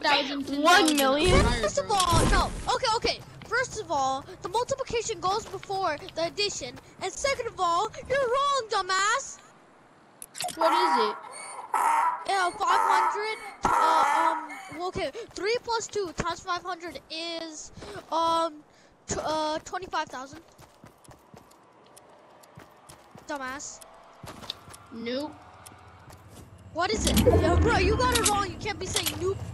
10,000. 1 million? First of all, no. Okay. First of all, the multiplication goes before the addition, and second of all, you're wrong, dumbass. What is it? Yeah, 500. Okay, 3 plus 2 times 500 is 25,000. Dumbass. Nope. What is it? Yeah, bro, you got it wrong. You can't be saying nope.